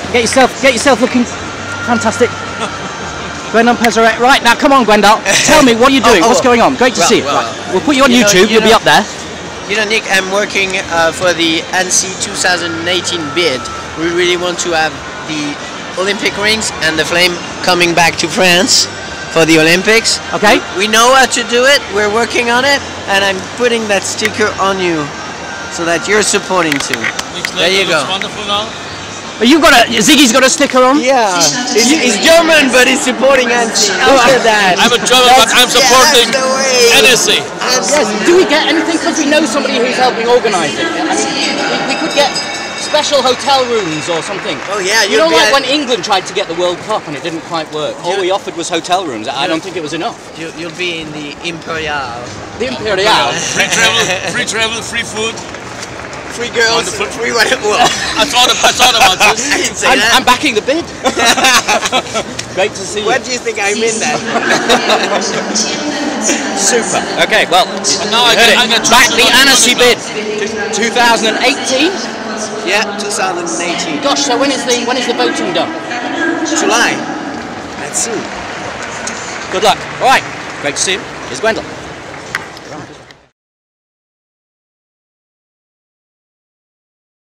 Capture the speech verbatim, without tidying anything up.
Get yourself, get yourself looking fantastic. Gwendal Pesaret. Right, now come on, Gwendal. Tell me, what are you doing? Oh, oh. What's going on? Great to well, see you. well, Right. We'll put you on you know, YouTube, you you'll know, be up there. You know, Nick, I'm working uh, for the Annecy two thousand eighteen bid. We really want to have the Olympic rings and the flame coming back to France for the Olympics. Okay. We know how to do it, we're working on it, and I'm putting that sticker on you so that you're supporting too. There you go. Wonderful now. Oh, you've got a, Ziggy's got a sticker on? Yeah, he's, he's German, but he's supporting Annecy. Look at that. I'm a German, but I'm supporting yeah, Annecy. Yes. Do we get anything because we know somebody who's helping organise it? I mean, we, we could get special hotel rooms or something. Oh yeah, you know, be like a, when England tried to get the World Cup and it didn't quite work. All we offered was hotel rooms. I don't think it was enough. You, you'll be in the Imperial. The Imperial. Free travel, free travel, free food. Free girls, Wonderful. free whatever. Well, I thought, I thought about this. I didn't say I'm, that. I'm backing the bid. Great to see you. What do you think I'm in then? Super. Okay, well, Now I heard get, it. I get Back the Annecy bid. two thousand eighteen. Yeah, two thousand eighteen. Gosh, so when is the when is the voting done? July. That's soon. Good luck. All right. Great to see you. Here's Gwendal.